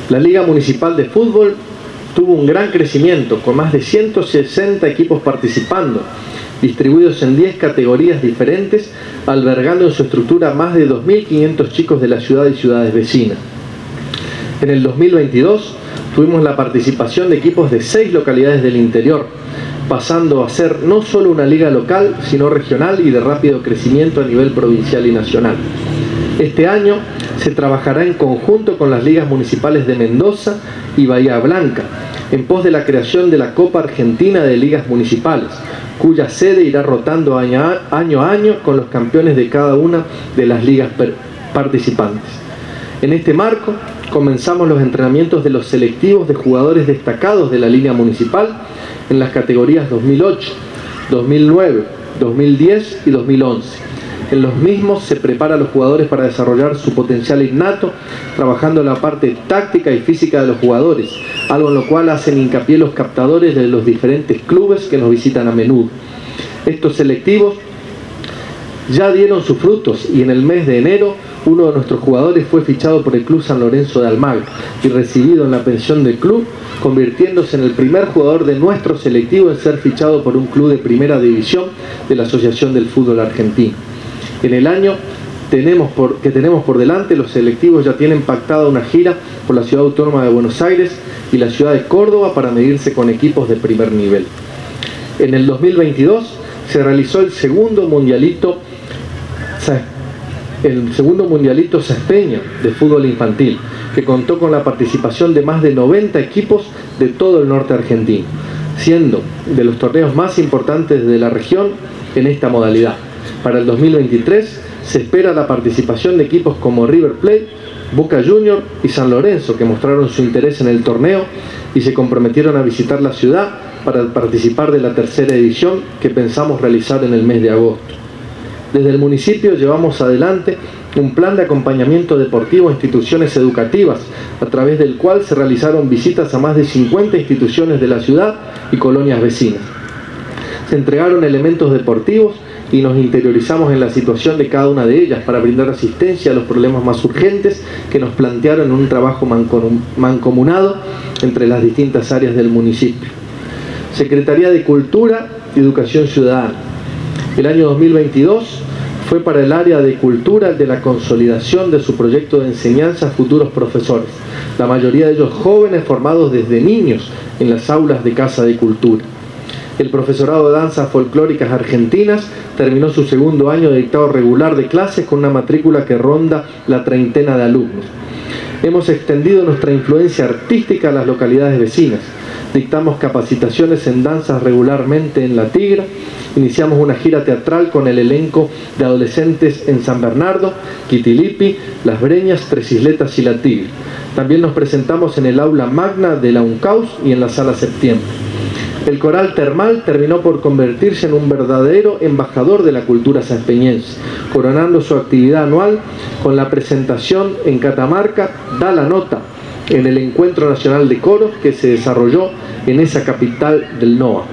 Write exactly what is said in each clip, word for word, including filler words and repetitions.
La Liga Municipal de Fútbol tuvo un gran crecimiento, con más de ciento sesenta equipos participando, distribuidos en diez categorías diferentes, albergando en su estructura más de dos mil quinientos chicos de la ciudad y ciudades vecinas. En el dos mil veintidós tuvimos la participación de equipos de seis localidades del interior, pasando a ser no solo una liga local, sino regional y de rápido crecimiento a nivel provincial y nacional. Este año se trabajará en conjunto con las ligas municipales de Mendoza y Bahía Blanca, en pos de la creación de la Copa Argentina de Ligas Municipales, cuya sede irá rotando año a año, a año con los campeones de cada una de las ligas participantes. En este marco, comenzamos los entrenamientos de los selectivos de jugadores destacados de la línea municipal en las categorías dos mil ocho, dos mil nueve, dos mil diez y dos mil once. En los mismos se prepara a los jugadores para desarrollar su potencial innato, trabajando la parte táctica y física de los jugadores, algo en lo cual hacen hincapié los captadores de los diferentes clubes que nos visitan a menudo. Estos selectivos ya dieron sus frutos y en el mes de enero uno de nuestros jugadores fue fichado por el Club San Lorenzo de Almagro y recibido en la pensión del club, convirtiéndose en el primer jugador de nuestro selectivo en ser fichado por un club de primera división de la Asociación del Fútbol Argentino. En el año tenemos por, que tenemos por delante, los selectivos ya tienen pactada una gira por la Ciudad Autónoma de Buenos Aires y la ciudad de Córdoba para medirse con equipos de primer nivel. En el dos mil veintidós se realizó el segundo mundialito el segundo mundialito Saspeña de fútbol infantil, que contó con la participación de más de noventa equipos de todo el norte argentino, siendo de los torneos más importantes de la región en esta modalidad. Para el dos mil veintitrés se espera la participación de equipos como River Plate, Boca Juniors y San Lorenzo, que mostraron su interés en el torneo y se comprometieron a visitar la ciudad para participar de la tercera edición que pensamos realizar en el mes de agosto. Desde el municipio llevamos adelante un plan de acompañamiento deportivo a instituciones educativas, a través del cual se realizaron visitas a más de cincuenta instituciones de la ciudad y colonias vecinas. Se entregaron elementos deportivos y nos interiorizamos en la situación de cada una de ellas para brindar asistencia a los problemas más urgentes que nos plantearon en un trabajo mancomunado entre las distintas áreas del municipio. Secretaría de Cultura y Educación Ciudadana. El año dos mil veintidós fue para el área de cultura el de la consolidación de su proyecto de enseñanza a futuros profesores, la mayoría de ellos jóvenes formados desde niños en las aulas de Casa de Cultura. El profesorado de danzas folclóricas argentinas terminó su segundo año de dictado regular de clases con una matrícula que ronda la treintena de alumnos. Hemos extendido nuestra influencia artística a las localidades vecinas. Dictamos capacitaciones en danzas regularmente en La Tigra. Iniciamos una gira teatral con el elenco de adolescentes en San Bernardo, Quitilipi, Las Breñas, Tres Isletas y La Tigra. También nos presentamos en el aula magna de la UNCAUS y en la sala Septiembre. El coral termal terminó por convertirse en un verdadero embajador de la cultura saspeñense, coronando su actividad anual con la presentación en Catamarca Da la Nota, en el Encuentro Nacional de Coros que se desarrolló en esa capital del N O A.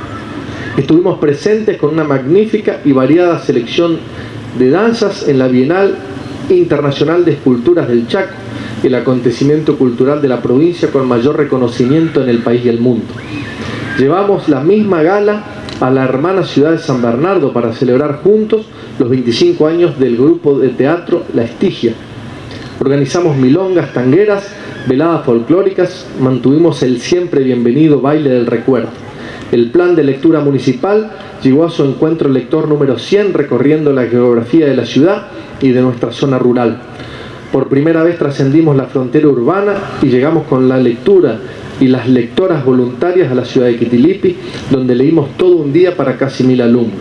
Estuvimos presentes con una magnífica y variada selección de danzas en la Bienal Internacional de Esculturas del Chaco, el acontecimiento cultural de la provincia con mayor reconocimiento en el país y el mundo. Llevamos la misma gala a la hermana ciudad de San Bernardo para celebrar juntos los veinticinco años del grupo de teatro La Estigia. Organizamos milongas, tangueras, veladas folclóricas, mantuvimos el siempre bienvenido baile del recuerdo. El plan de lectura municipal llegó a su encuentro lector número cien, recorriendo la geografía de la ciudad y de nuestra zona rural. Por primera vez trascendimos la frontera urbana y llegamos con la lectura y las lectoras voluntarias a la ciudad de Quitilipi, donde leímos todo un día para casi mil alumnos.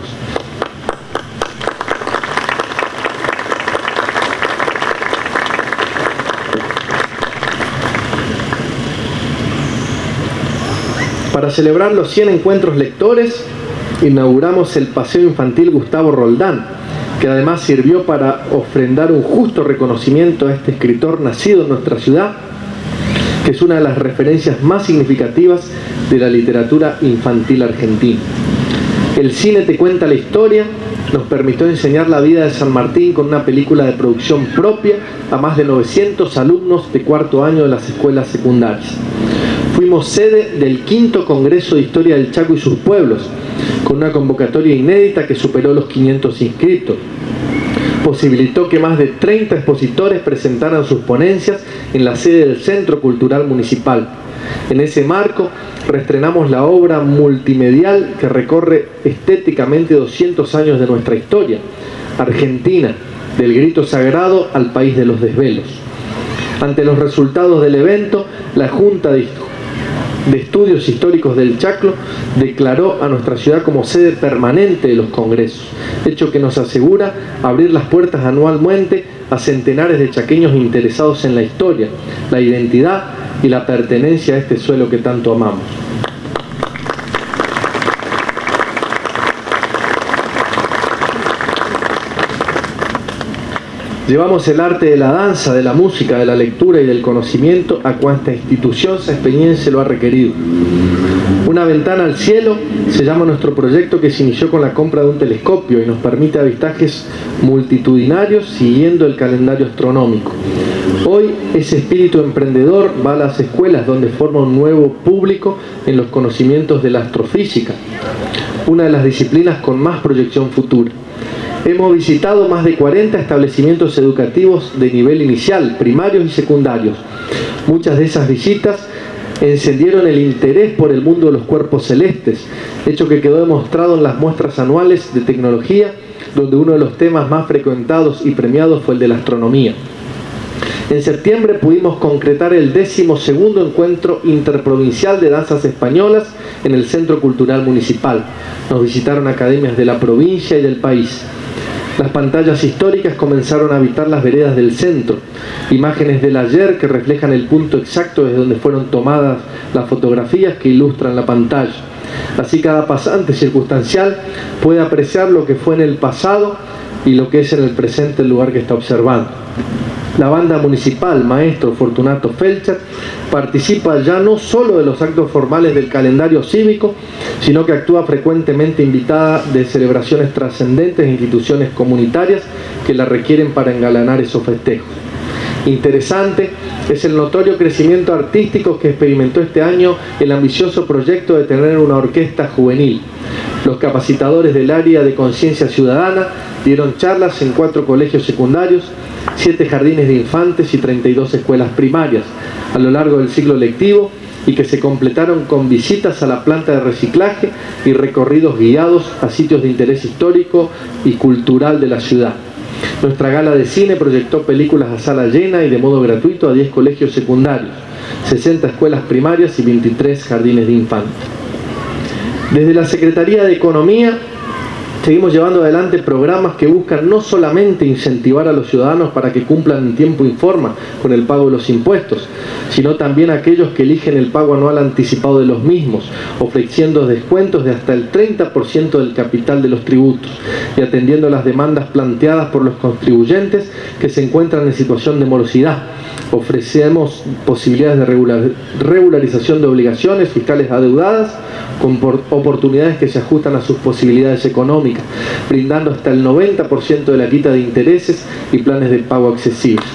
Para celebrar los cien encuentros lectores, inauguramos el Paseo Infantil Gustavo Roldán, que además sirvió para ofrendar un justo reconocimiento a este escritor nacido en nuestra ciudad, que es una de las referencias más significativas de la literatura infantil argentina. El cine te cuenta la historia nos permitió enseñar la vida de San Martín con una película de producción propia a más de novecientos alumnos de cuarto año de las escuelas secundarias. Fuimos sede del quinto Congreso de Historia del Chaco y sus pueblos, con una convocatoria inédita que superó los quinientos inscritos. Posibilitó que más de treinta expositores presentaran sus ponencias en la sede del Centro Cultural Municipal. En ese marco, reestrenamos la obra multimedial que recorre estéticamente doscientos años de nuestra historia, Argentina, del grito sagrado al país de los desvelos. Ante los resultados del evento, la Junta de de Estudios Históricos del Chaco declaró a nuestra ciudad como sede permanente de los congresos, hecho que nos asegura abrir las puertas anualmente a centenares de chaqueños interesados en la historia, la identidad y la pertenencia a este suelo que tanto amamos. Llevamos el arte de la danza, de la música, de la lectura y del conocimiento a cuanta institución saspeñense lo ha requerido. Una ventana al cielo se llama nuestro proyecto, que se inició con la compra de un telescopio y nos permite avistajes multitudinarios siguiendo el calendario astronómico. Hoy ese espíritu emprendedor va a las escuelas, donde forma un nuevo público en los conocimientos de la astrofísica, una de las disciplinas con más proyección futura. Hemos visitado más de cuarenta establecimientos educativos de nivel inicial, primarios y secundarios. Muchas de esas visitas encendieron el interés por el mundo de los cuerpos celestes, hecho que quedó demostrado en las muestras anuales de tecnología, donde uno de los temas más frecuentados y premiados fue el de la astronomía. En septiembre pudimos concretar el décimo segundo encuentro interprovincial de danzas españolas en el Centro Cultural Municipal. Nos visitaron academias de la provincia y del país. Las pantallas históricas comenzaron a habitar las veredas del centro, imágenes del ayer que reflejan el punto exacto desde donde fueron tomadas las fotografías que ilustran la pantalla. Así cada pasante circunstancial puede apreciar lo que fue en el pasado y lo que es en el presente el lugar que está observando. La banda municipal Maestro Fortunato Felcher participa ya no solo de los actos formales del calendario cívico, sino que actúa frecuentemente invitada de celebraciones trascendentes e instituciones comunitarias que la requieren para engalanar esos festejos. Interesante es el notorio crecimiento artístico que experimentó este año el ambicioso proyecto de tener una orquesta juvenil. Los capacitadores del área de conciencia ciudadana dieron charlas en cuatro colegios secundarios, siete jardines de infantes y treinta y dos escuelas primarias a lo largo del ciclo lectivo, y que se completaron con visitas a la planta de reciclaje y recorridos guiados a sitios de interés histórico y cultural de la ciudad. Nuestra gala de cine proyectó películas a sala llena y de modo gratuito a diez colegios secundarios, sesenta escuelas primarias y veintitrés jardines de infantes. Desde la Secretaría de Economía seguimos llevando adelante programas que buscan no solamente incentivar a los ciudadanos para que cumplan en tiempo y forma con el pago de los impuestos, sino también a aquellos que eligen el pago anual anticipado de los mismos, ofreciendo descuentos de hasta el treinta por ciento del capital de los tributos y atendiendo las demandas planteadas por los contribuyentes que se encuentran en situación de morosidad. Ofrecemos posibilidades de regular, regularización de obligaciones fiscales adeudadas con oportunidades que se ajustan a sus posibilidades económicas, brindando hasta el noventa por ciento de la quita de intereses y planes de pago accesibles.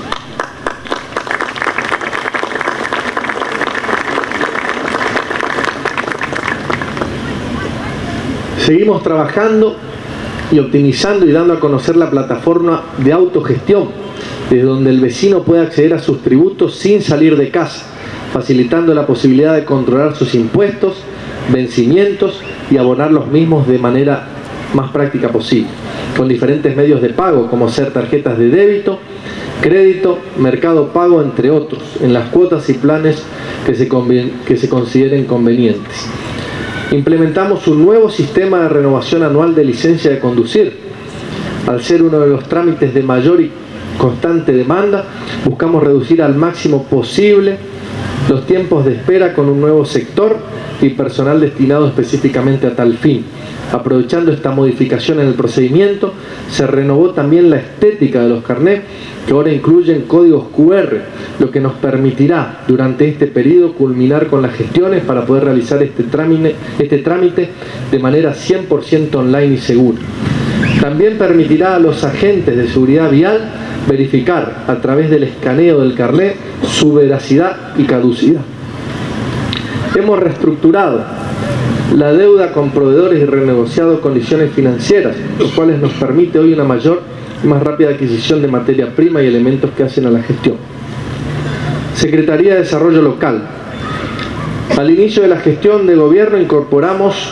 Seguimos trabajando y optimizando y dando a conocer la plataforma de autogestión, desde donde el vecino puede acceder a sus tributos sin salir de casa, facilitando la posibilidad de controlar sus impuestos, vencimientos y abonar los mismos de manera más práctica posible, con diferentes medios de pago, como ser tarjetas de débito, crédito, mercado pago, entre otros, en las cuotas y planes que se, que se consideren convenientes. Implementamos un nuevo sistema de renovación anual de licencia de conducir. Al ser uno de los trámites de mayor y constante demanda, buscamos reducir al máximo posible los tiempos de espera con un nuevo sector y personal destinado específicamente a tal fin. Aprovechando esta modificación en el procedimiento, se renovó también la estética de los carnets, que ahora incluyen códigos cu erre, lo que nos permitirá durante este periodo culminar con las gestiones para poder realizar este trámite, este trámite de manera cien por ciento online y segura. También permitirá a los agentes de seguridad vial verificar a través del escaneo del carnet su veracidad y caducidad. Hemos reestructurado la deuda con proveedores y renegociado condiciones financieras, lo cual nos permite hoy una mayor y más rápida adquisición de materia prima y elementos que hacen a la gestión. Secretaría de Desarrollo Local. Al inicio de la gestión de gobierno incorporamos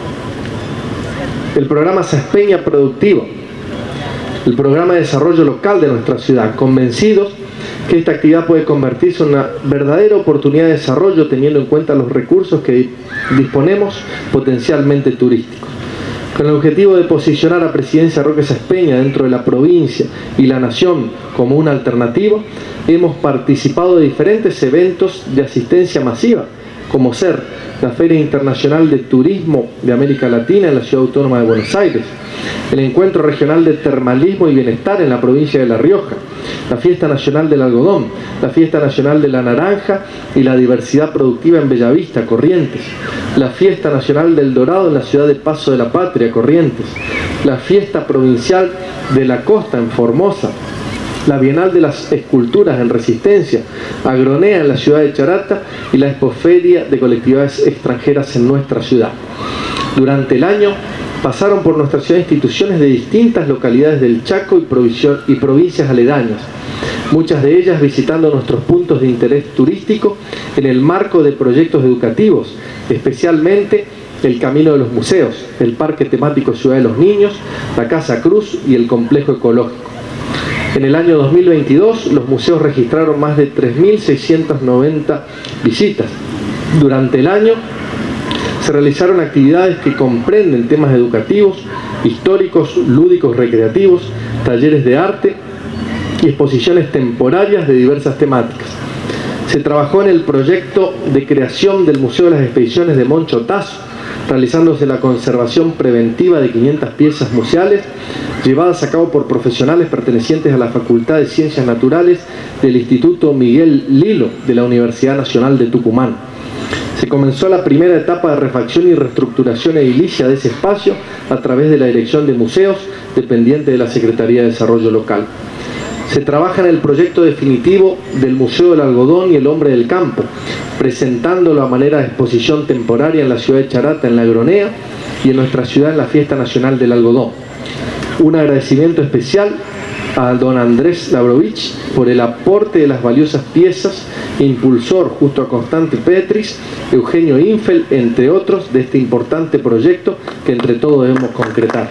el programa Saspeña Productivo, el programa de desarrollo local de nuestra ciudad, convencidos que esta actividad puede convertirse en una verdadera oportunidad de desarrollo teniendo en cuenta los recursos que disponemos potencialmente turísticos. Con el objetivo de posicionar a Presidencia Roque Saspeña dentro de la provincia y la nación como una alternativa, hemos participado de diferentes eventos de asistencia masiva, como ser la Feria Internacional de Turismo de América Latina en la Ciudad Autónoma de Buenos Aires, el Encuentro Regional de Termalismo y Bienestar en la provincia de La Rioja, la Fiesta Nacional del Algodón, la Fiesta Nacional de la Naranja y la Diversidad Productiva en Bellavista, Corrientes, la Fiesta Nacional del Dorado en la ciudad de Paso de la Patria, Corrientes, la Fiesta Provincial de la Costa en Formosa, la Bienal de las Esculturas en Resistencia, Agronea en la ciudad de Charata y la Expoferia de colectividades extranjeras en nuestra ciudad. Durante el año pasaron por nuestra ciudad instituciones de distintas localidades del Chaco y, y provincias aledañas, muchas de ellas visitando nuestros puntos de interés turístico en el marco de proyectos educativos, especialmente el Camino de los Museos, el Parque Temático Ciudad de los Niños, la Casa Cruz y el Complejo Ecológico. En el año dos mil veintidós, los museos registraron más de tres mil seiscientas noventa visitas. Durante el año se realizaron actividades que comprenden temas educativos, históricos, lúdicos, recreativos, talleres de arte y exposiciones temporarias de diversas temáticas. Se trabajó en el proyecto de creación del Museo de las Expediciones de Moncho Tazo, realizándose la conservación preventiva de quinientas piezas museales llevadas a cabo por profesionales pertenecientes a la Facultad de Ciencias Naturales del Instituto Miguel Lilo de la Universidad Nacional de Tucumán. Se comenzó la primera etapa de refacción y reestructuración edilicia de ese espacio a través de la Dirección de Museos, dependiente de la Secretaría de Desarrollo Local. Se trabaja en el proyecto definitivo del Museo del Algodón y el Hombre del Campo, presentándolo a manera de exposición temporaria en la ciudad de Charata, en la Agronea, y en nuestra ciudad en la Fiesta Nacional del Algodón. Un agradecimiento especial a don Andrés Labrovich por el aporte de las valiosas piezas, impulsor junto a Constante Petris, Eugenio Infel, entre otros, de este importante proyecto que entre todos debemos concretar.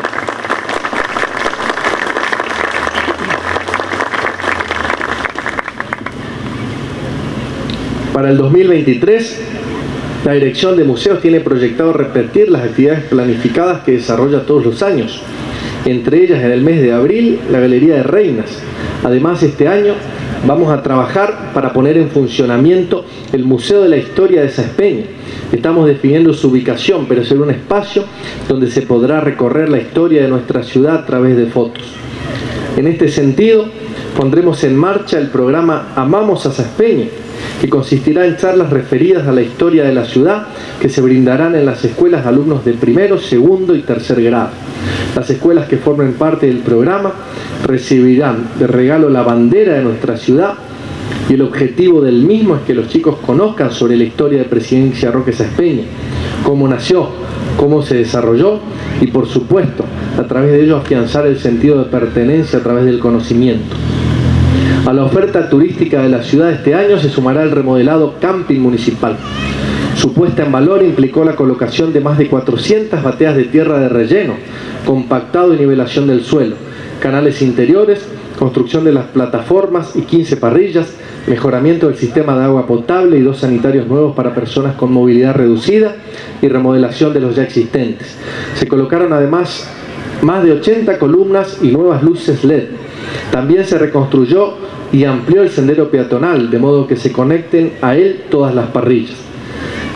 Para el dos mil veintitrés, la Dirección de Museos tiene proyectado repetir las actividades planificadas que desarrolla todos los años. Entre ellas, en el mes de abril, la Galería de Reinas. Además, este año vamos a trabajar para poner en funcionamiento el Museo de la Historia de Saspeña. Estamos definiendo su ubicación, pero será un espacio donde se podrá recorrer la historia de nuestra ciudad a través de fotos. En este sentido, pondremos en marcha el programa Amamos a Saspeña, que consistirá en charlas referidas a la historia de la ciudad que se brindarán en las escuelas a alumnos de primero, segundo y tercer grado. Las escuelas que formen parte del programa recibirán de regalo la bandera de nuestra ciudad y el objetivo del mismo es que los chicos conozcan sobre la historia de Presidencia Roque Saspeña, cómo nació, cómo se desarrolló y, por supuesto, a través de ello afianzar el sentido de pertenencia a través del conocimiento. A la oferta turística de la ciudad este año se sumará el remodelado camping municipal. Su puesta en valor implicó la colocación de más de cuatrocientas bateas de tierra de relleno, compactado y nivelación del suelo, canales interiores, construcción de las plataformas y quince parrillas, mejoramiento del sistema de agua potable y dos sanitarios nuevos para personas con movilidad reducida y remodelación de los ya existentes. Se colocaron además más de ochenta columnas y nuevas luces L E D. También se reconstruyó y amplió el sendero peatonal, de modo que se conecten a él todas las parrillas.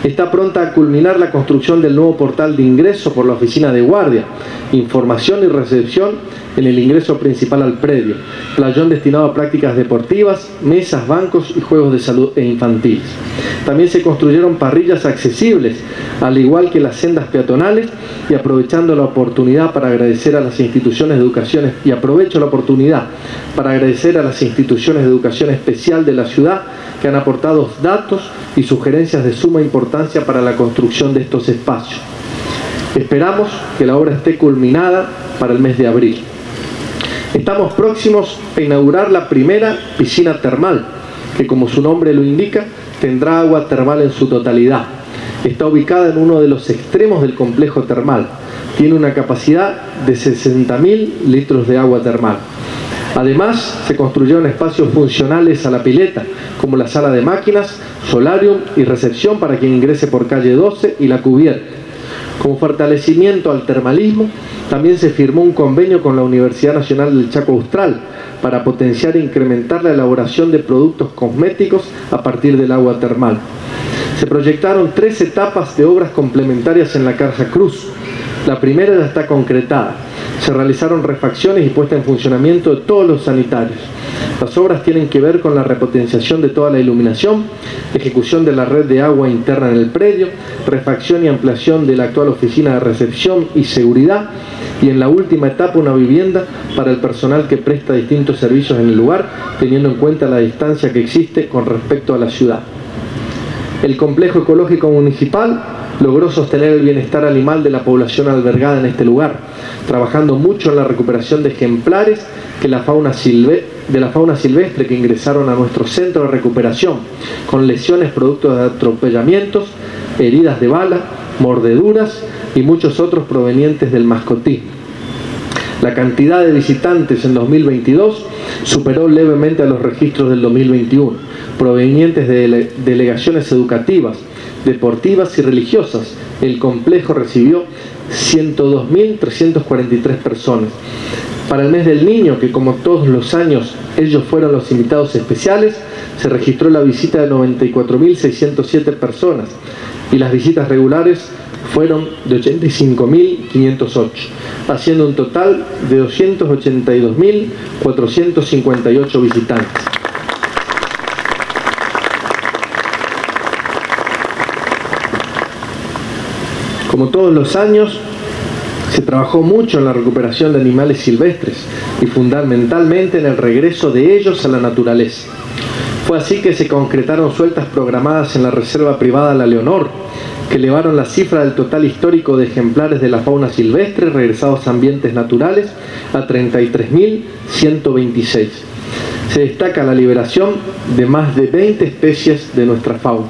Está pronta a culminar la construcción del nuevo portal de ingreso por la oficina de guardia, información y recepción en el ingreso principal al predio, playón destinado a prácticas deportivas, mesas, bancos y juegos de salud e infantiles. También se construyeron parrillas accesibles, al igual que las sendas peatonales, y aprovechando la oportunidad para agradecer a las instituciones de educación y aprovecho la oportunidad para agradecer a las instituciones de educación especial de la ciudad que han aportado datos y sugerencias de suma importancia para la construcción de estos espacios. Esperamos que la obra esté culminada para el mes de abril. Estamos próximos a inaugurar la primera piscina termal, que como su nombre lo indica, tendrá agua termal en su totalidad. Está ubicada en uno de los extremos del complejo termal. Tiene una capacidad de sesenta mil litros de agua termal. Además, se construyeron espacios funcionales a la pileta, como la sala de máquinas, solarium y recepción para quien ingrese por calle doce y la cubierta. Como fortalecimiento al termalismo, también se firmó un convenio con la Universidad Nacional del Chaco Austral para potenciar e incrementar la elaboración de productos cosméticos a partir del agua termal. Se proyectaron tres etapas de obras complementarias en la Caja Cruz. La primera ya está concretada. Se realizaron refacciones y puesta en funcionamiento de todos los sanitarios. Las obras tienen que ver con la repotenciación de toda la iluminación, ejecución de la red de agua interna en el predio, refacción y ampliación de la actual oficina de recepción y seguridad, y en la última etapa una vivienda para el personal que presta distintos servicios en el lugar, teniendo en cuenta la distancia que existe con respecto a la ciudad. El complejo ecológico municipal logró sostener el bienestar animal de la población albergada en este lugar, trabajando mucho en la recuperación de ejemplares que la fauna silve, de la fauna silvestre que ingresaron a nuestro centro de recuperación, con lesiones producto de atropellamientos, heridas de bala, mordeduras y muchos otros provenientes del mascotismo. La cantidad de visitantes en dos mil veintidós superó levemente a los registros del dos mil veintiuno, provenientes de dele- delegaciones educativas, deportivas y religiosas. El complejo recibió ciento dos mil trescientas cuarenta y tres personas. Para el mes del niño, que como todos los años ellos fueron los invitados especiales, se registró la visita de noventa y cuatro mil seiscientas siete personas y las visitas regulares fueron de ochenta y cinco mil quinientos ocho, haciendo un total de doscientos ochenta y dos mil cuatrocientos cincuenta y ocho visitantes. Como todos los años, se trabajó mucho en la recuperación de animales silvestres y fundamentalmente en el regreso de ellos a la naturaleza. Fue así que se concretaron sueltas programadas en la Reserva Privada La Leonor, que elevaron la cifra del total histórico de ejemplares de la fauna silvestre regresados a ambientes naturales a treinta y tres mil ciento veintiséis. Se destaca la liberación de más de veinte especies de nuestra fauna.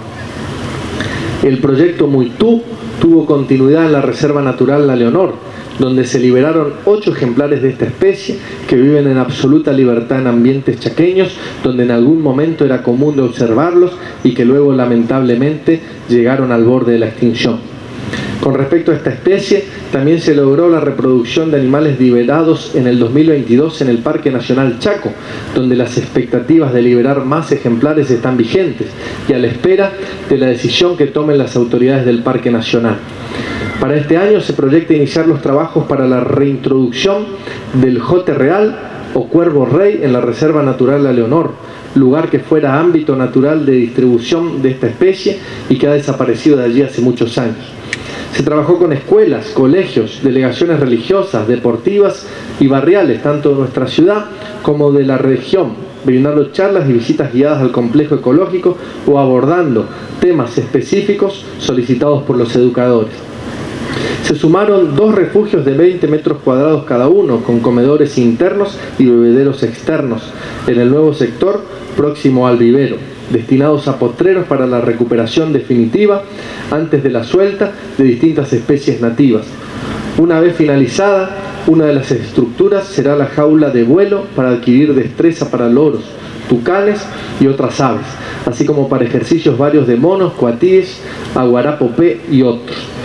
El proyecto Muitú tuvo continuidad en la Reserva Natural La Leonor, donde se liberaron ocho ejemplares de esta especie que viven en absoluta libertad en ambientes chaqueños, donde en algún momento era común de observarlos y que luego lamentablemente llegaron al borde de la extinción. Con respecto a esta especie, también se logró la reproducción de animales liberados en el dos mil veintidós en el Parque Nacional Chaco, donde las expectativas de liberar más ejemplares están vigentes y a la espera de la decisión que tomen las autoridades del Parque Nacional. Para este año se proyecta iniciar los trabajos para la reintroducción del jote real o cuervo rey en la Reserva Natural La Leonor, lugar que fuera ámbito natural de distribución de esta especie y que ha desaparecido de allí hace muchos años. Se trabajó con escuelas, colegios, delegaciones religiosas, deportivas y barriales, tanto de nuestra ciudad como de la región, brindando charlas y visitas guiadas al complejo ecológico o abordando temas específicos solicitados por los educadores. Se sumaron dos refugios de veinte metros cuadrados cada uno, con comedores internos y bebederos externos, en el nuevo sector próximo al vivero, destinados a potreros para la recuperación definitiva antes de la suelta de distintas especies nativas. Una vez finalizada, una de las estructuras será la jaula de vuelo para adquirir destreza para loros, tucanes y otras aves, así como para ejercicios varios de monos, coatíes, aguarapopé y otros.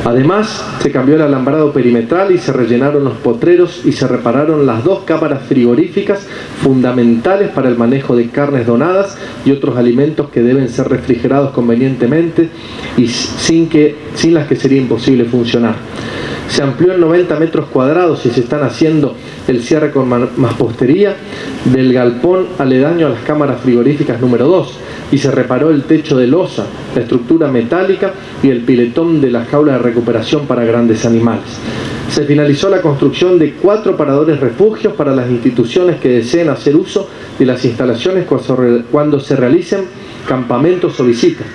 Además, se cambió el alambrado perimetral y se rellenaron los potreros y se repararon las dos cámaras frigoríficas fundamentales para el manejo de carnes donadas y otros alimentos que deben ser refrigerados convenientemente y sin, que, sin las que sería imposible funcionar. Se amplió en noventa metros cuadrados y se están haciendo el cierre con mampostería del galpón aledaño a las cámaras frigoríficas número dos y se reparó el techo de losa, la estructura metálica y el piletón de la jaula de recuperación para grandes animales. Se finalizó la construcción de cuatro paradores refugios para las instituciones que deseen hacer uso de las instalaciones cuando se realicen campamentos o visitas.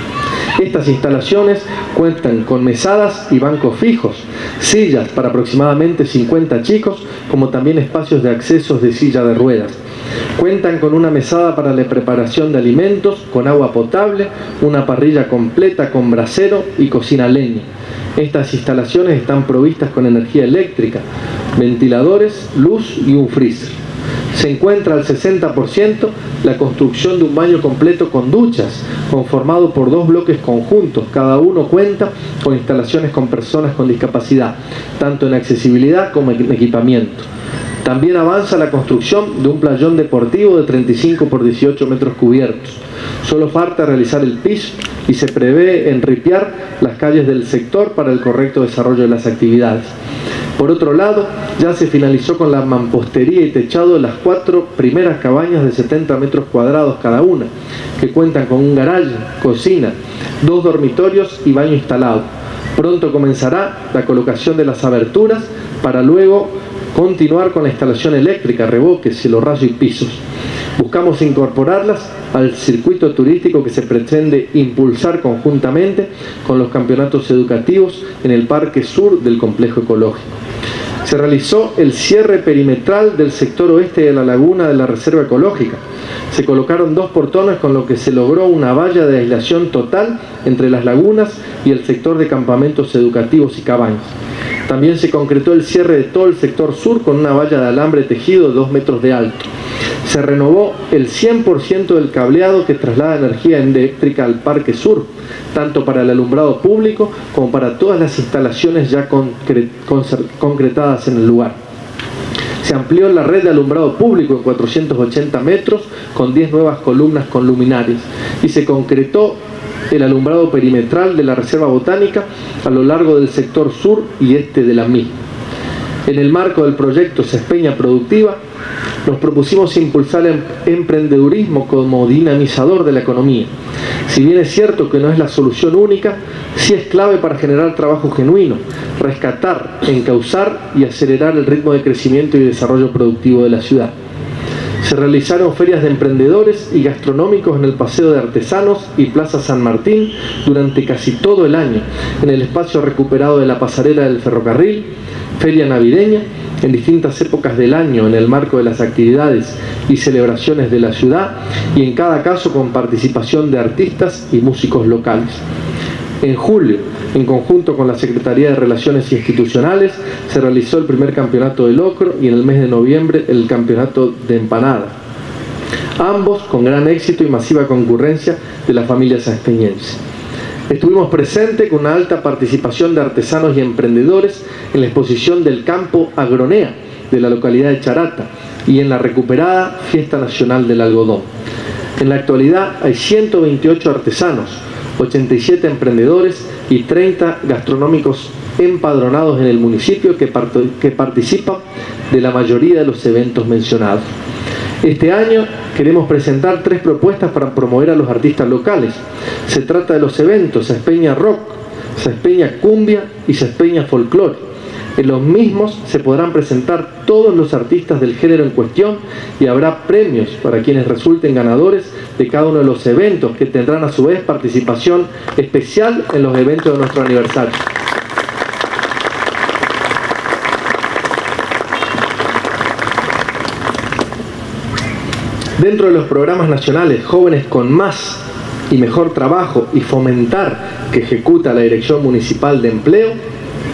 Estas instalaciones cuentan con mesadas y bancos fijos, sillas para aproximadamente cincuenta chicos, como también espacios de accesos de silla de ruedas. Cuentan con una mesada para la preparación de alimentos, con agua potable, una parrilla completa con brasero y cocina a leña. Estas instalaciones están provistas con energía eléctrica, ventiladores, luz y un freezer. Se encuentra al sesenta por ciento la construcción de un baño completo con duchas, conformado por dos bloques conjuntos. Cada uno cuenta con instalaciones con personas con discapacidad, tanto en accesibilidad como en equipamiento. También avanza la construcción de un playón deportivo de treinta y cinco por dieciocho metros cubiertos. Solo falta realizar el piso y se prevé enripiar las calles del sector para el correcto desarrollo de las actividades. Por otro lado, ya se finalizó con la mampostería y techado de las cuatro primeras cabañas de setenta metros cuadrados cada una, que cuentan con un garaje, cocina, dos dormitorios y baño instalado. Pronto comenzará la colocación de las aberturas para luego continuar con la instalación eléctrica, revoques, cielorraso y pisos. Buscamos incorporarlas al circuito turístico que se pretende impulsar conjuntamente con los campeonatos educativos en el Parque Sur del Complejo Ecológico. Se realizó el cierre perimetral del sector oeste de la laguna de la Reserva Ecológica. Se colocaron dos portones con lo que se logró una valla de aislación total entre las lagunas y el sector de campamentos educativos y cabañas. También se concretó el cierre de todo el sector sur con una valla de alambre tejido de dos metros de alto. Se renovó el cien por ciento del cableado que traslada energía eléctrica al Parque Sur, tanto para el alumbrado público como para todas las instalaciones ya concre concretadas en el lugar. Se amplió la red de alumbrado público en cuatrocientos ochenta metros con diez nuevas columnas con luminarias y se concretó el alumbrado perimetral de la Reserva Botánica a lo largo del sector sur y este de la misma. En el marco del proyecto Sespeña Productiva, nos propusimos impulsar el emprendedurismo como dinamizador de la economía. Si bien es cierto que no es la solución única, sí es clave para generar trabajo genuino, rescatar, encauzar y acelerar el ritmo de crecimiento y desarrollo productivo de la ciudad. Se realizaron ferias de emprendedores y gastronómicos en el Paseo de Artesanos y Plaza San Martín durante casi todo el año, en el espacio recuperado de la pasarela del ferrocarril, feria navideña, en distintas épocas del año en el marco de las actividades y celebraciones de la ciudad y en cada caso con participación de artistas y músicos locales. En julio, en conjunto con la Secretaría de Relaciones Institucionales, se realizó el primer campeonato de locro y en el mes de noviembre el campeonato de empanada. Ambos con gran éxito y masiva concurrencia de la familia saspeñense. Estuvimos presentes con una alta participación de artesanos y emprendedores en la exposición del campo Agronea de la localidad de Charata y en la recuperada Fiesta Nacional del Algodón. En la actualidad hay ciento veintiocho artesanos, ochenta y siete emprendedores y treinta gastronómicos empadronados en el municipio que, part que participan de la mayoría de los eventos mencionados. Este año queremos presentar tres propuestas para promover a los artistas locales. Se trata de los eventos Sespeña Rock, Sespeña Cumbia y Sespeña Folclore. En los mismos se podrán presentar todos los artistas del género en cuestión y habrá premios para quienes resulten ganadores de cada uno de los eventos, que tendrán a su vez participación especial en los eventos de nuestro aniversario. Dentro de los programas nacionales Jóvenes con Más y Mejor Trabajo y Fomentar, que ejecuta la Dirección Municipal de Empleo,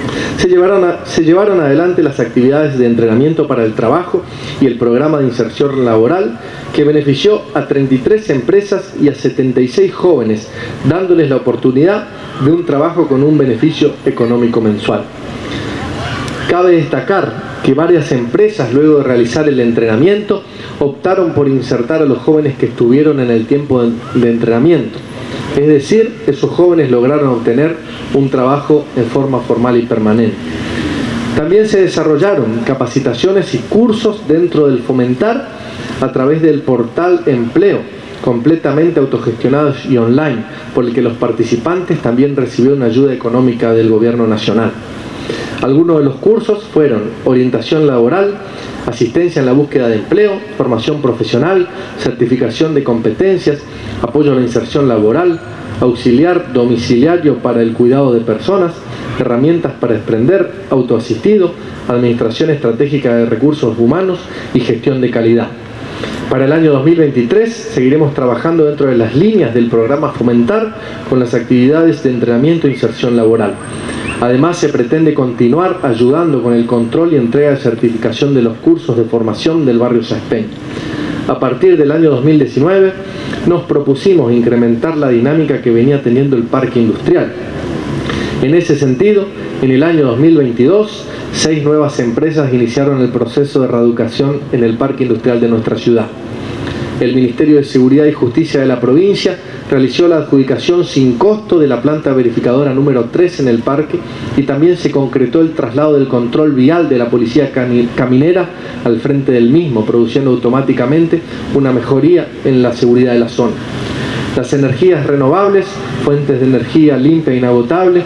Se llevaron, a, se llevaron adelante las actividades de entrenamiento para el trabajo y el programa de inserción laboral que benefició a treinta y tres empresas y a setenta y seis jóvenes, dándoles la oportunidad de un trabajo con un beneficio económico mensual. Cabe destacar que varias empresas, luego de realizar el entrenamiento, optaron por insertar a los jóvenes que estuvieron en el tiempo de, de entrenamiento. Es decir, esos jóvenes lograron obtener un trabajo en forma formal y permanente. También se desarrollaron capacitaciones y cursos dentro del Fomentar a través del portal Empleo, completamente autogestionados y online, por el que los participantes también recibieron ayuda económica del Gobierno Nacional. Algunos de los cursos fueron orientación laboral, asistencia en la búsqueda de empleo, formación profesional, certificación de competencias, apoyo a la inserción laboral, auxiliar domiciliario para el cuidado de personas, herramientas para emprender, autoasistido, administración estratégica de recursos humanos y gestión de calidad. Para el año dos mil veintitrés seguiremos trabajando dentro de las líneas del programa Fomentar con las actividades de entrenamiento e inserción laboral. Además, se pretende continuar ayudando con el control y entrega de certificación de los cursos de formación del barrio Saspeña. A partir del año dos mil diecinueve, nos propusimos incrementar la dinámica que venía teniendo el parque industrial. En ese sentido, en el año dos mil veintidós, seis nuevas empresas iniciaron el proceso de reeducación en el parque industrial de nuestra ciudad. El Ministerio de Seguridad y Justicia de la provincia realizó la adjudicación sin costo de la planta verificadora número tres en el parque y también se concretó el traslado del control vial de la policía caminera al frente del mismo, produciendo automáticamente una mejoría en la seguridad de la zona. Las energías renovables, fuentes de energía limpia e inagotable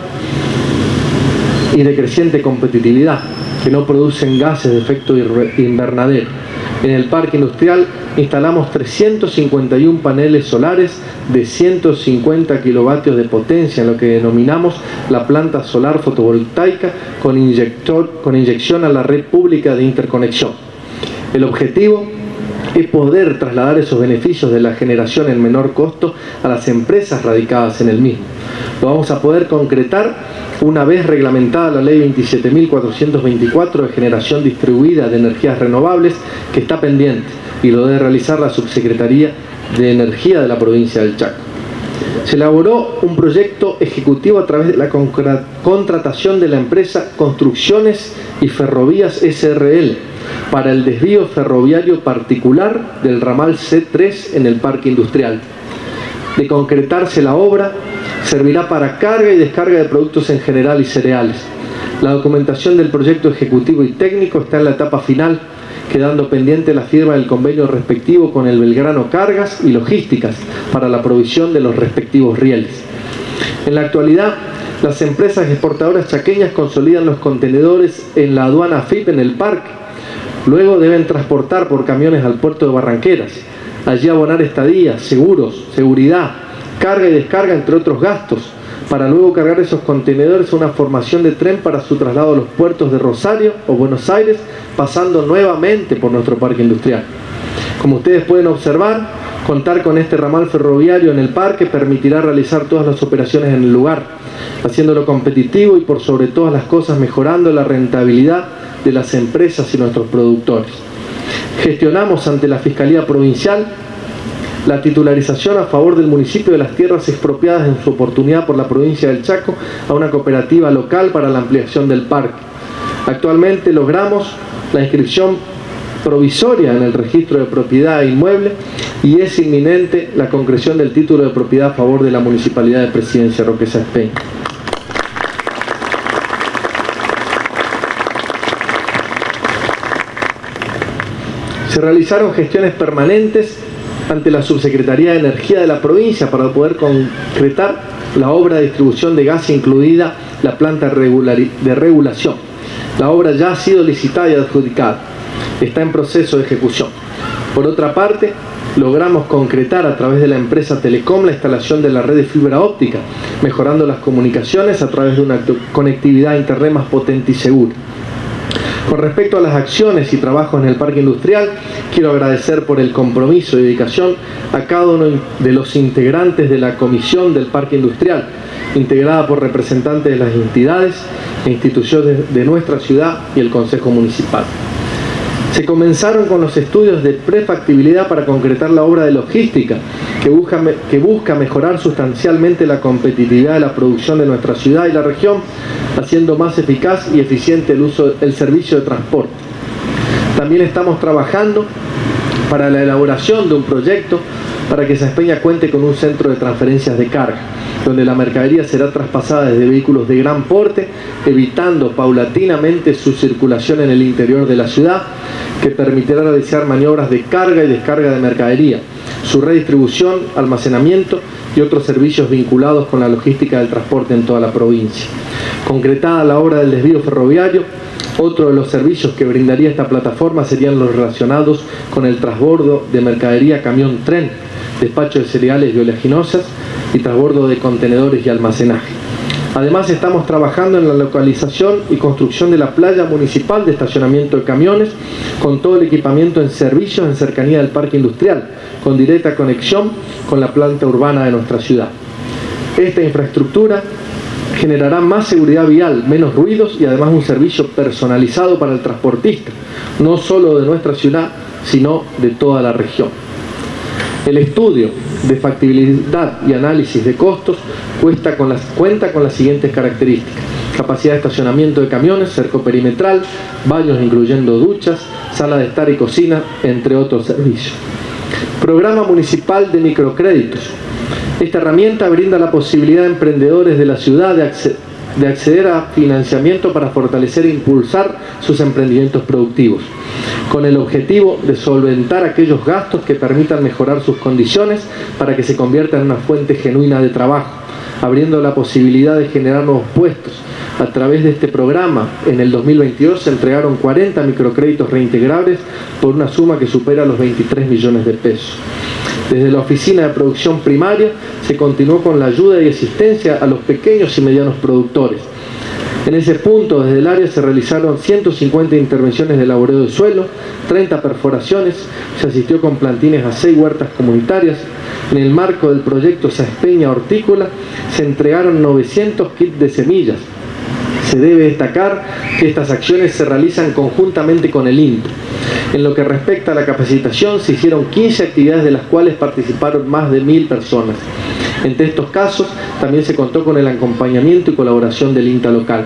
y de creciente competitividad, que no producen gases de efecto invernadero. En el parque industrial instalamos trescientos cincuenta y uno paneles solares de ciento cincuenta kilovatios de potencia, en lo que denominamos la planta solar fotovoltaica con, inyector, con inyección a la red pública de interconexión. El objetivo es poder trasladar esos beneficios de la generación en menor costo a las empresas radicadas en el mismo. Lo vamos a poder concretar una vez reglamentada la ley veintisiete mil cuatrocientos veinticuatro de generación distribuida de energías renovables, que está pendiente y lo debe realizar la Subsecretaría de Energía de la provincia del Chaco. Se elaboró un proyecto ejecutivo a través de la contratación de la empresa Construcciones y Ferrovías S R L para el desvío ferroviario particular del ramal C tres en el parque industrial. De concretarse la obra, servirá para carga y descarga de productos en general y cereales. La documentación del proyecto ejecutivo y técnico está en la etapa final, quedando pendiente la firma del convenio respectivo con el Belgrano Cargas y Logísticas para la provisión de los respectivos rieles. En la actualidad, las empresas exportadoras chaqueñas consolidan los contenedores en la aduana F I P en el parque. Luego deben transportar por camiones al puerto de Barranqueras. Allí abonar estadías, seguros, seguridad, carga y descarga, entre otros gastos, para luego cargar esos contenedores a una formación de tren para su traslado a los puertos de Rosario o Buenos Aires, pasando nuevamente por nuestro parque industrial. Como ustedes pueden observar, contar con este ramal ferroviario en el parque permitirá realizar todas las operaciones en el lugar, haciéndolo competitivo y por sobre todas las cosas mejorando la rentabilidad de las empresas y nuestros productores. Gestionamos ante la Fiscalía Provincial la titularización a favor del municipio de las tierras expropiadas en su oportunidad por la provincia del Chaco a una cooperativa local para la ampliación del parque. Actualmente logramos la inscripción provisoria en el registro de propiedad inmueble y es inminente la concreción del título de propiedad a favor de la Municipalidad de Presidencia Roque Saspeña. Se realizaron gestiones permanentes ante la Subsecretaría de Energía de la provincia para poder concretar la obra de distribución de gas, incluida la planta de regulación. La obra ya ha sido licitada y adjudicada. Está en proceso de ejecución. Por otra parte, logramos concretar a través de la empresa Telecom la instalación de la red de fibra óptica, mejorando las comunicaciones a través de una conectividad a internet más potente y segura. Con respecto a las acciones y trabajos en el parque industrial, quiero agradecer por el compromiso y dedicación a cada uno de los integrantes de la comisión del parque industrial, integrada por representantes de las entidades instituciones de nuestra ciudad y el Consejo Municipal. Se comenzaron con los estudios de prefactibilidad para concretar la obra de logística que busca, que busca mejorar sustancialmente la competitividad de la producción de nuestra ciudad y la región, haciendo más eficaz y eficiente el uso del servicio de transporte. También estamos trabajando para la elaboración de un proyecto para que Saspeña cuente con un centro de transferencias de carga, donde la mercadería será traspasada desde vehículos de gran porte, evitando paulatinamente su circulación en el interior de la ciudad, que permitirá realizar maniobras de carga y descarga de mercadería, su redistribución, almacenamiento y otros servicios vinculados con la logística del transporte en toda la provincia. Concretada la obra del desvío ferroviario, otro de los servicios que brindaría esta plataforma serían los relacionados con el transbordo de mercadería camión-tren, despacho de cereales y oleaginosas y transbordo de contenedores y almacenaje. Además, estamos trabajando en la localización y construcción de la playa municipal de estacionamiento de camiones, con todo el equipamiento en servicios en cercanía del parque industrial, con directa conexión con la planta urbana de nuestra ciudad. Esta infraestructura generará más seguridad vial, menos ruidos y además un servicio personalizado para el transportista, no solo de nuestra ciudad, sino de toda la región. El estudio de factibilidad y análisis de costos cuenta con las, cuenta con las siguientes características: capacidad de estacionamiento de camiones, cerco perimetral, baños incluyendo duchas, sala de estar y cocina, entre otros servicios. Programa municipal de microcréditos. Esta herramienta brinda la posibilidad a emprendedores de la ciudad de, acce de acceder a financiamiento para fortalecer e impulsar sus emprendimientos productivos, con el objetivo de solventar aquellos gastos que permitan mejorar sus condiciones para que se conviertan en una fuente genuina de trabajo, abriendo la posibilidad de generar nuevos puestos. A través de este programa, en el dos mil veintidós se entregaron cuarenta microcréditos reintegrables por una suma que supera los veintitrés millones de pesos. Desde la Oficina de Producción Primaria se continuó con la ayuda y asistencia a los pequeños y medianos productores. En ese punto, desde el área se realizaron ciento cincuenta intervenciones de laboreo de suelo, treinta perforaciones, se asistió con plantines a seis huertas comunitarias. En el marco del proyecto Saspeña Hortícola se entregaron novecientos kits de semillas. Se debe destacar que estas acciones se realizan conjuntamente con el INTA. En lo que respecta a la capacitación, se hicieron quince actividades de las cuales participaron más de mil personas. Entre estos casos, también se contó con el acompañamiento y colaboración del INTA local.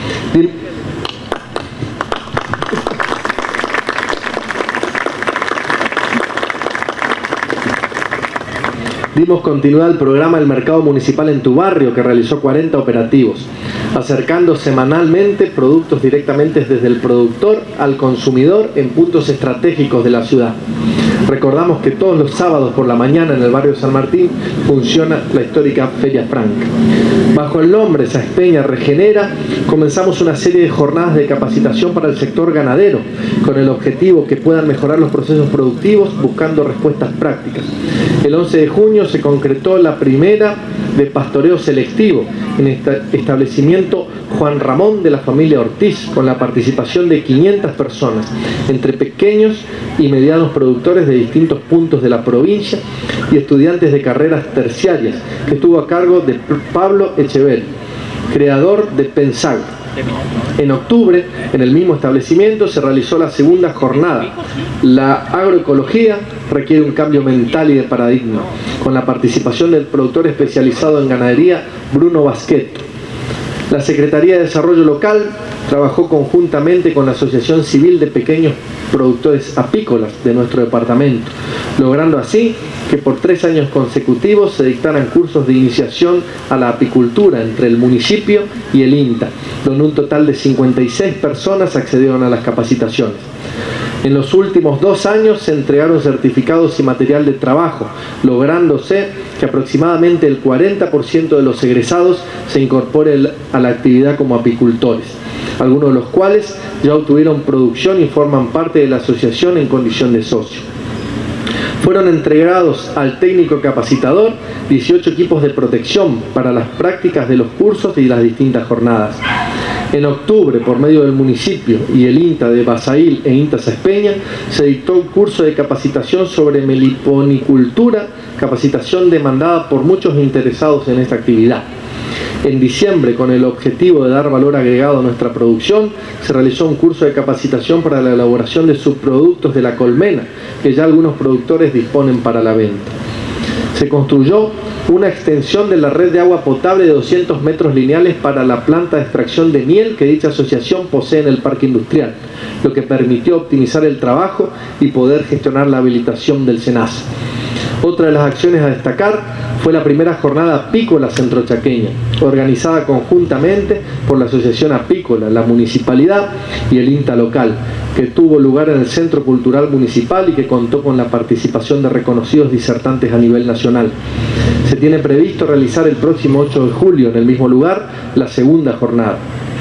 Dimos continuidad al programa El Mercado Municipal en tu Barrio, que realizó cuarenta operativos, acercando semanalmente productos directamente desde el productor al consumidor en puntos estratégicos de la ciudad. Recordamos que todos los sábados por la mañana en el barrio San Martín funciona la histórica Feria Franca. Bajo el nombre Saspeña Regenera, comenzamos una serie de jornadas de capacitación para el sector ganadero, con el objetivo que puedan mejorar los procesos productivos buscando respuestas prácticas. El once de junio se concretó la primera de pastoreo selectivo en este establecimiento Juan Ramón de la familia Ortiz, con la participación de quinientas personas, entre pequeños y medianos productores de distintos puntos de la provincia y estudiantes de carreras terciarias, que estuvo a cargo de Pablo Echeverri, creador de Pensag. En octubre, en el mismo establecimiento, se realizó la segunda jornada. La agroecología requiere un cambio mental y de paradigma, con la participación del productor especializado en ganadería, Bruno Basquet. La Secretaría de Desarrollo Local trabajó conjuntamente con la Asociación Civil de Pequeños Productores Apícolas de nuestro departamento, logrando así que por tres años consecutivos se dictaran cursos de iniciación a la apicultura entre el municipio y el INTA, donde un total de cincuenta y seis personas accedieron a las capacitaciones. En los últimos dos años se entregaron certificados y material de trabajo, lográndose que aproximadamente el cuarenta por ciento de los egresados se incorpore a la actividad como apicultores, algunos de los cuales ya obtuvieron producción y forman parte de la asociación en condición de socio. Fueron entregados al técnico capacitador dieciocho equipos de protección para las prácticas de los cursos y las distintas jornadas. En octubre, por medio del municipio y el INTA de Basail e INTA Saspeña, se dictó un curso de capacitación sobre meliponicultura, capacitación demandada por muchos interesados en esta actividad. En diciembre, con el objetivo de dar valor agregado a nuestra producción, se realizó un curso de capacitación para la elaboración de subproductos de la colmena, que ya algunos productores disponen para la venta. Se construyó una extensión de la red de agua potable de doscientos metros lineales para la planta de extracción de miel que dicha asociación posee en el parque industrial, lo que permitió optimizar el trabajo y poder gestionar la habilitación del SENASA. Otra de las acciones a destacar fue la primera jornada apícola centrochaqueña, organizada conjuntamente por la Asociación Apícola, la Municipalidad y el INTA local, que tuvo lugar en el Centro Cultural Municipal y que contó con la participación de reconocidos disertantes a nivel nacional. Se tiene previsto realizar el próximo ocho de julio en el mismo lugar la segunda jornada.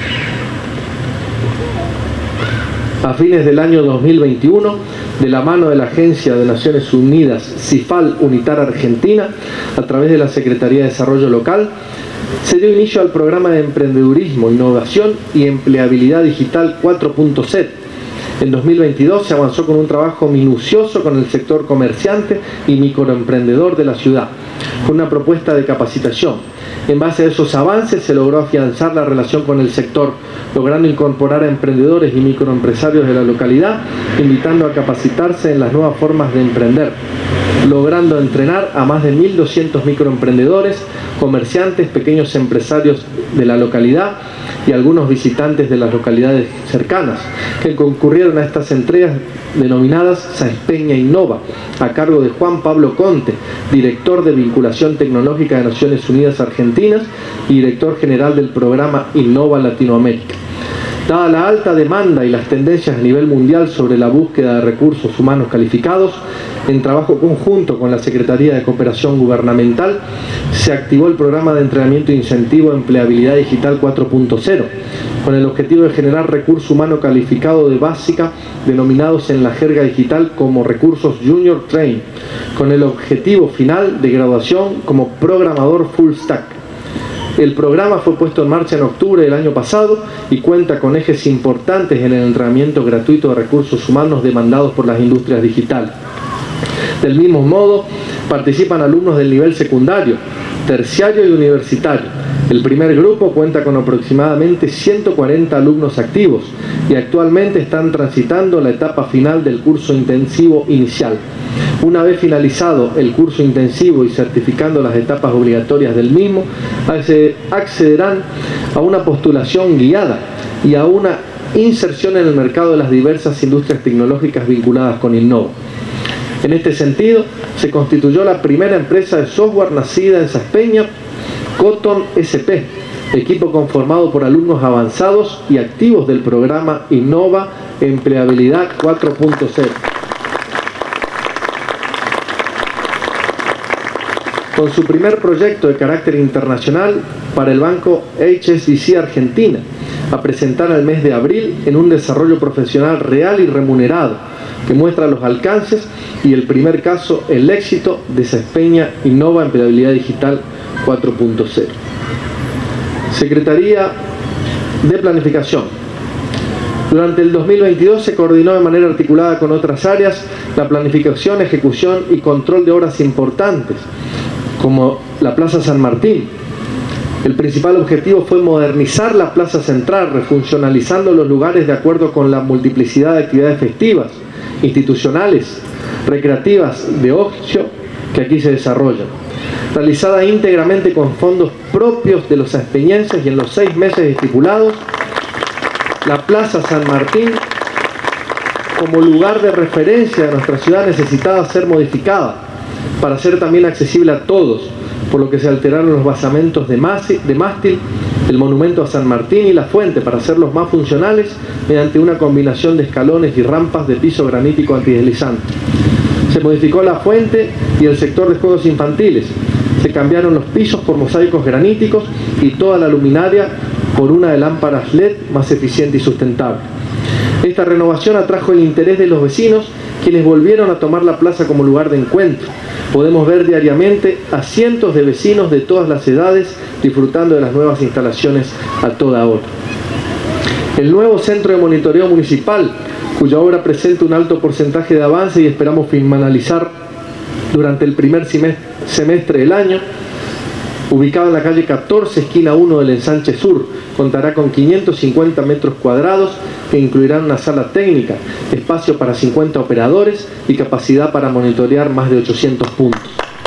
A fines del año dos mil veintiuno, de la mano de la Agencia de Naciones Unidas CIFAL Unitar Argentina, a través de la Secretaría de Desarrollo Local, se dio inicio al programa de emprendedurismo, innovación y empleabilidad digital cuatro punto cero. En dos mil veintidós se avanzó con un trabajo minucioso con el sector comerciante y microemprendedor de la ciudad, con una propuesta de capacitación. En base a esos avances se logró afianzar la relación con el sector, logrando incorporar a emprendedores y microempresarios de la localidad, invitando a capacitarse en las nuevas formas de emprender, logrando entrenar a más de mil doscientos microemprendedores, comerciantes, pequeños empresarios de la localidad y algunos visitantes de las localidades cercanas, que concurrieron a estas entregas denominadas Saespeña Innova, a cargo de Juan Pablo Conte, director de Vinculación Tecnológica de Naciones Unidas Argentinas y director general del programa Innova Latinoamérica. Dada la alta demanda y las tendencias a nivel mundial sobre la búsqueda de recursos humanos calificados, en trabajo conjunto con la Secretaría de Cooperación Gubernamental, se activó el programa de entrenamiento e incentivo de empleabilidad digital cuatro punto cero, con el objetivo de generar recurso humano calificado de básica, denominados en la jerga digital como recursos Junior Train, con el objetivo final de graduación como programador full stack. El programa fue puesto en marcha en octubre del año pasado y cuenta con ejes importantes en el entrenamiento gratuito de recursos humanos demandados por las industrias digitales. Del mismo modo, participan alumnos del nivel secundario, terciario y universitario. El primer grupo cuenta con aproximadamente ciento cuarenta alumnos activos y actualmente están transitando la etapa final del curso intensivo inicial. Una vez finalizado el curso intensivo y certificando las etapas obligatorias del mismo, accederán a una postulación guiada y a una inserción en el mercado de las diversas industrias tecnológicas vinculadas con Innova. En este sentido, se constituyó la primera empresa de software nacida en Saespeña, Cotton S P, equipo conformado por alumnos avanzados y activos del programa Innova Empleabilidad cuatro punto cero. Con su primer proyecto de carácter internacional para el banco H S B C Argentina, a presentar al mes de abril en un desarrollo profesional real y remunerado, que muestra los alcances y el primer caso, el éxito de Saespeña Innova Empleabilidad Digital cuatro punto cero. Secretaría de Planificación. Durante el dos mil veintidós se coordinó de manera articulada con otras áreas la planificación, ejecución y control de obras importantes, como la Plaza San Martín. El principal objetivo fue modernizar la Plaza Central, refuncionalizando los lugares de acuerdo con la multiplicidad de actividades festivas, institucionales, recreativas, de ocio que aquí se desarrollan. Realizada íntegramente con fondos propios de los saespeñenses y en los seis meses estipulados, la Plaza San Martín, como lugar de referencia de nuestra ciudad, necesitaba ser modificada para ser también accesible a todos, por lo que se alteraron los basamentos de mástil, el monumento a San Martín y la fuente para hacerlos más funcionales mediante una combinación de escalones y rampas de piso granítico antideslizante. Se modificó la fuente y el sector de juegos infantiles. Se cambiaron los pisos por mosaicos graníticos y toda la luminaria por una de lámparas L E D más eficiente y sustentable. Esta renovación atrajo el interés de los vecinos, quienes volvieron a tomar la plaza como lugar de encuentro. Podemos ver diariamente a cientos de vecinos de todas las edades disfrutando de las nuevas instalaciones a toda hora. El nuevo centro de monitoreo municipal, cuya obra presenta un alto porcentaje de avance y esperamos finalizar durante el primer semestre del año, Ubicado en la calle catorce, esquina uno del ensanche sur, contará con quinientos cincuenta metros cuadrados que incluirán una sala técnica, espacio para cincuenta operadores y capacidad para monitorear más de ochocientos puntos.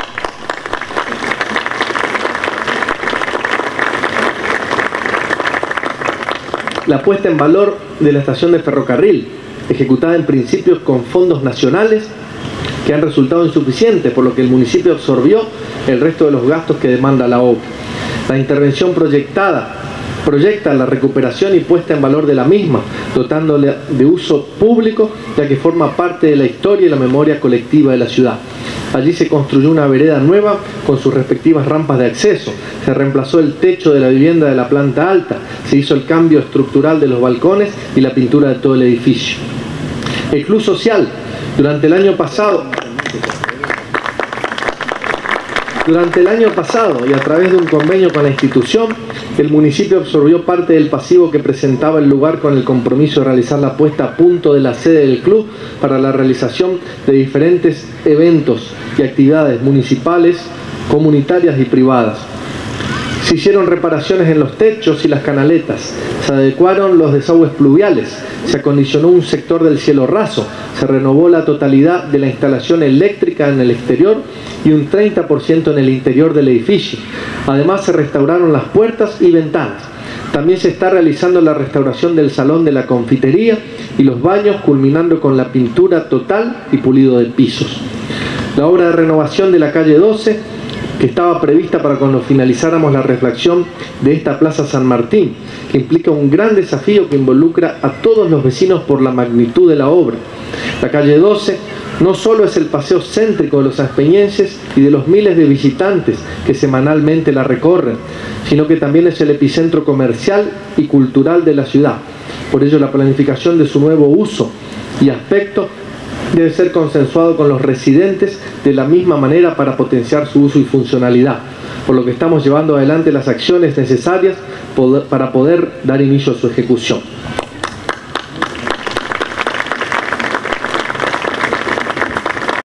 La puesta en valor de la estación de ferrocarril, ejecutada en principio con fondos nacionales, que han resultado insuficientes, por lo que el municipio absorbió el resto de los gastos que demanda la obra. La intervención proyectada proyecta la recuperación y puesta en valor de la misma, dotándole de uso público, ya que forma parte de la historia y la memoria colectiva de la ciudad. Allí se construyó una vereda nueva con sus respectivas rampas de acceso, se reemplazó el techo de la vivienda de la planta alta, se hizo el cambio estructural de los balcones y la pintura de todo el edificio. El Club Social, durante el año pasado, Durante el año pasado y a través de un convenio con la institución, el municipio absorbió parte del pasivo que presentaba el lugar con el compromiso de realizar la puesta a punto de la sede del club para la realización de diferentes eventos y actividades municipales, comunitarias y privadas. Se hicieron reparaciones en los techos y las canaletas, se adecuaron los desagües pluviales, se acondicionó un sector del cielo raso, se renovó la totalidad de la instalación eléctrica en el exterior y un treinta por ciento en el interior del edificio. Además se restauraron las puertas y ventanas. También se está realizando la restauración del salón de la confitería y los baños, culminando con la pintura total y pulido de pisos. La obra de renovación de la calle doce, que estaba prevista para cuando finalizáramos la reflexión de esta Plaza San Martín, que implica un gran desafío que involucra a todos los vecinos por la magnitud de la obra. La calle doce no solo es el paseo céntrico de los sanpeñenses y de los miles de visitantes que semanalmente la recorren, sino que también es el epicentro comercial y cultural de la ciudad. Por ello, la planificación de su nuevo uso y aspecto debe ser consensuado con los residentes de la misma manera para potenciar su uso y funcionalidad, por lo que estamos llevando adelante las acciones necesarias para poder dar inicio a su ejecución.